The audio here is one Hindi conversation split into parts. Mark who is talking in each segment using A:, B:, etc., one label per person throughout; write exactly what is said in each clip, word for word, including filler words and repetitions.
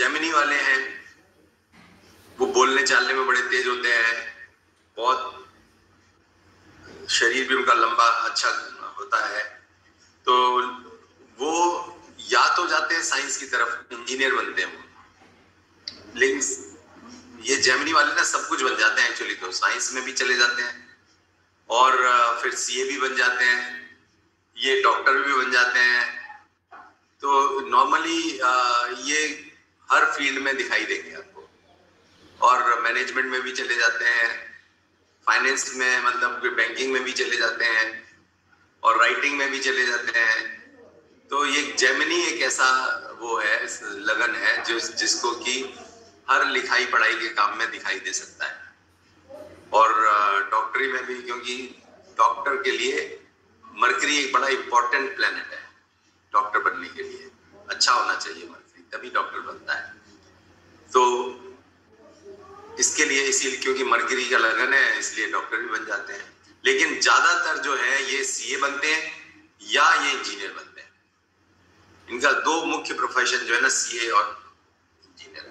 A: जेमिनी वाले हैं, वो बोलने चालने में बड़े तेज होते हैं, बहुत शरीर भी उनका लंबा अच्छा होता है, तो वो या तो जाते हैं साइंस की तरफ, इंजीनियर बनते हैं वो। लेकिन ये जेमिनी वाले ना सब कुछ बन जाते हैं एक्चुअली, तो साइंस में भी चले जाते हैं और फिर सीए भी बन जाते हैं, ये डॉक्टर भी बन जाते हैं। तो नॉर्मली ये हर फील्ड में दिखाई देंगे आपको, और मैनेजमेंट में भी चले जाते हैं, फाइनेंस में मतलब बैंकिंग में भी चले जाते हैं, और राइटिंग में भी चले जाते हैं। तो ये जेमिनी एक ऐसा वो है, लगन है जो जिसको कि हर लिखाई पढ़ाई के काम में दिखाई दे सकता है। और डॉक्टरी में भी, क्योंकि डॉक्टर के लिए मरकरी एक बड़ा इंपॉर्टेंट प्लेनेट है डॉक्टर बनने के लिए, अच्छा होना चाहिए मरकरी, तभी डॉक्टर बनता है। तो इसके लिए, इसीलिए क्योंकि मरकरी का लगन है, इसलिए डॉक्टर भी बन जाते हैं। लेकिन ज्यादातर जो है ये सीए बनते हैं या ये इंजीनियर बनते हैं। इनका दो मुख्य प्रोफेशन जो है ना, सीए और इंजीनियर।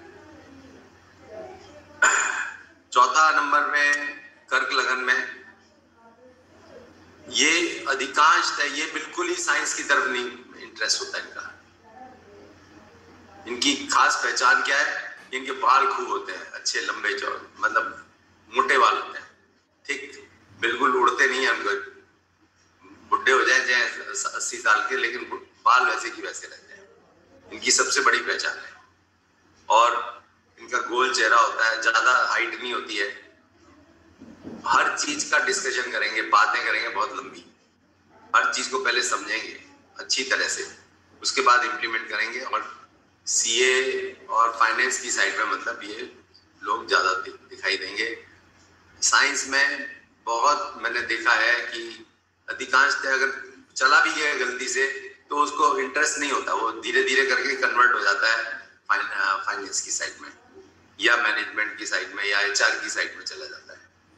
A: चौथा नंबर में कर्क लगन में, ये अधिकांश है, ये बिल्कुल ही साइंस की तरफ नहीं इंटरेस्ट होता है इनका। इनकी खास पहचान क्या है? इनके बाल खूब होते हैं, अच्छे लंबे चौड़े, मतलब मोटे बाल होते हैं, ठीक, बिल्कुल उड़ते नहीं है। उनको बुढ़े हो जाए चाहे अस्सी साल के, लेकिन बाल वैसे की वैसे रहते हैं। इनकी सबसे बड़ी पहचान है। और इनका गोल चेहरा होता है, ज्यादा हाइट नहीं होती है। हर चीज का डिस्कशन करेंगे, बातें करेंगे बहुत लंबी, हर चीज को पहले समझेंगे अच्छी तरह से, उसके बाद इम्प्लीमेंट करेंगे। और सीए और फाइनेंस की साइड में मतलब ये लोग ज्यादा दिखाई देंगे। साइंस में बहुत मैंने देखा है कि अधिकांशतः अगर चला भी गया गलती से तो उसको इंटरेस्ट नहीं होता, वो धीरे धीरे करके कन्वर्ट हो जाता है फाइनेंस की साइड में या मैनेजमेंट की साइड में या एचआर की साइड में चला जाता है।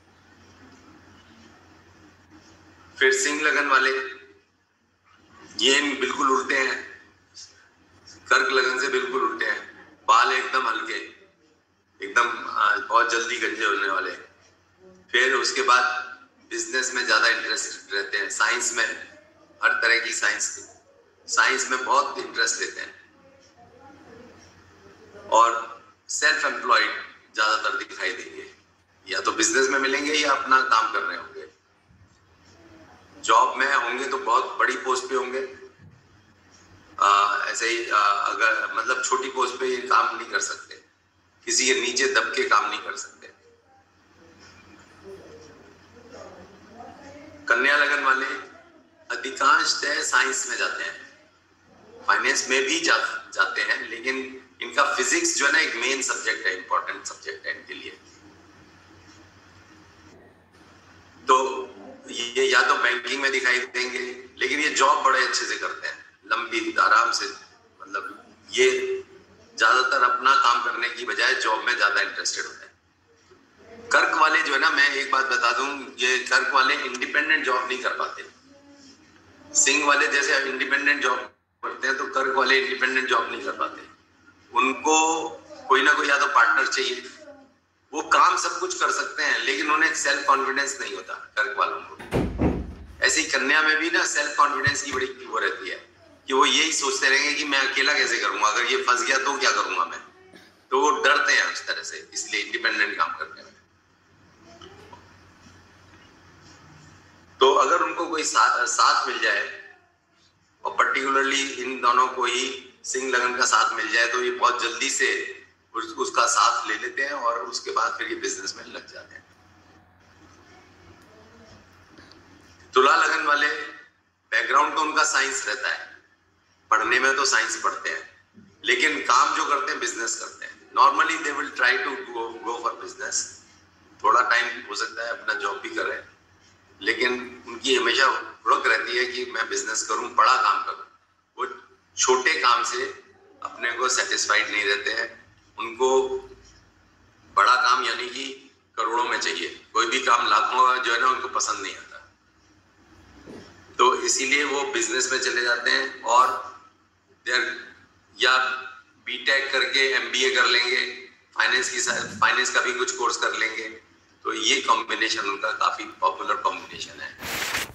A: फिर सिंह लगन वाले, ये बिल्कुल उल्टे हैं, कर्क लगन से बिल्कुल उल्टे हैं। बाल एकदम हल्के, एकदम बहुत जल्दी गंजे होने वाले। फिर उसके बाद बिजनेस में ज्यादा इंटरेस्ट रहते हैं, साइंस में, हर तरह की साइंस साइंस में बहुत इंटरेस्ट लेते हैं। और सेल्फ एम्प्लॉयड ज्यादातर दिखाई देंगे, या तो बिजनेस में मिलेंगे या अपना काम कर रहे होंगे। जॉब में होंगे तो बहुत बड़ी पोस्ट पे होंगे, आ, ऐसे ही आ, अगर मतलब छोटी पोस्ट पे ये काम नहीं कर सकते, किसी के नीचे दब के काम नहीं कर सकते। कन्या लगन वाले अधिकांशतः साइंस में जाते हैं, फाइनेंस में भी जा, जाते हैं, लेकिन इनका फिजिक्स जो है ना एक मेन सब्जेक्ट है, इंपॉर्टेंट सब्जेक्ट है इनके लिए। तो ये या तो बैंकिंग में दिखाई देंगे, लेकिन ये जॉब बड़े अच्छे से करते हैं, लंबी आराम से, मतलब ये ज्यादातर अपना काम करने की बजाय जॉब में ज्यादा इंटरेस्टेड होते हैं। कर्क वाले जो है ना, मैं एक बात बता दूं, ये कर्क वाले इंडिपेंडेंट जॉब नहीं कर पाते। सिंह वाले जैसे इंडिपेंडेंट जॉब करते हैं, तो कर्क वाले इंडिपेंडेंट जॉब नहीं कर पाते। उनको कोई ना कोई या तो पार्टनर चाहिए। वो काम सब कुछ कर सकते हैं, लेकिन उन्हें सेल्फ कॉन्फिडेंस नहीं होता कर्क वालों को। ऐसे ही कन्या में भी ना सेल्फ कॉन्फिडेंस की बड़ी वो रहती है कि वो यही सोचते रहेंगे कि मैं अकेला कैसे करूंगा, अगर ये फंस गया तो क्या करूंगा मैं। तो वो डरते हैं उस तरह से, इसलिए इंडिपेंडेंट काम करने में। तो अगर उनको कोई सा, साथ मिल जाए, और पर्टिकुलरली इन दोनों को ही सिंह लगन का साथ मिल जाए, तो ये बहुत जल्दी से उस, उसका साथ ले लेते हैं, और उसके बाद फिर ये बिजनेस में लग जाते हैं। तुला लगन वाले बैकग्राउंड तो उनका साइंस रहता है, पढ़ने में तो साइंस पढ़ते हैं, लेकिन काम जो करते हैं बिजनेस करते हैं। Normally they will try to go go for business. थोड़ा टाइम हो सकता है अपना जॉब भी करें, लेकिन उनकी हमेशा हुड़क रहती है कि मैं बिजनेस करूं, बड़ा काम करूं। वो छोटे काम से अपने को सेटिस्फाइड नहीं रहते हैं, उनको बड़ा काम यानी कि करोड़ों में चाहिए। कोई भी काम लाखों का जो है ना उनको पसंद नहीं आता, तो इसीलिए वो बिजनेस में चले जाते हैं। और देर या बीटेक करके एमबीए कर लेंगे, फाइनेंस की फाइनेंस का भी कुछ कोर्स कर लेंगे। तो ये कॉम्बिनेशन उनका काफी पॉपुलर कॉम्बिनेशन है।